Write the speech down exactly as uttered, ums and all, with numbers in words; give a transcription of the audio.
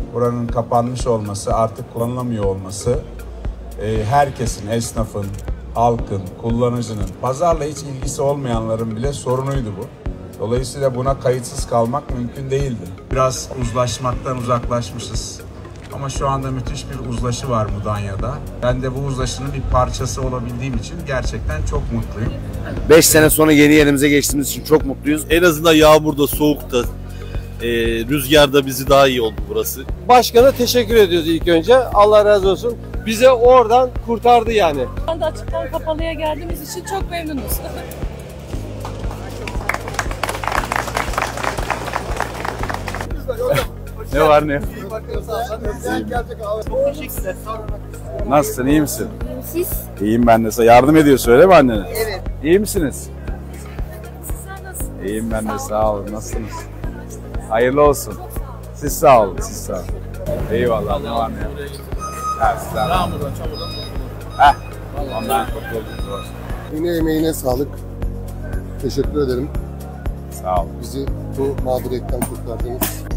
buranın kapanmış olması, artık kullanılamıyor olması e, herkesin, esnafın, halkın, kullanıcının, pazarla hiç ilgisi olmayanların bile sorunuydu bu. Dolayısıyla buna kayıtsız kalmak mümkün değildi. Biraz uzlaşmaktan uzaklaşmışız. Ama şu anda müthiş bir uzlaşı var Mudanya'da. Ben de bu uzlaşının bir parçası olabildiğim için gerçekten çok mutluyum. beş sene sonra yeni yerimize geçtiğimiz için çok mutluyuz. En azından yağmurda, soğukta, e, rüzgarda bizi daha iyi oldu burası. Başkana teşekkür ediyoruz ilk önce. Allah razı olsun. Bize oradan kurtardı yani. Şu anda açıktan kapalıya geldiğimiz için çok memnunuz. Ne var ne yok? Nasılsın, iyi misin? Siz? İyiyim ben de. Yardım ediyorsun öyle mi annene? Evet. İyi misiniz? Sizler nasılsınız? İyiyim ben de, sağ olun. Nasılsınız? Hayırlı olsun. Siz sağ olun, siz sağ olun. Eyvallah, ne var ne yok? Ha, sizler. Yağmurdan, çamurdan. Heh, ondan kurtulduk. Yine emeğine sağlık. Teşekkür ederim. Sağ olun. Bizi bu mağduriyetten kurtardınız.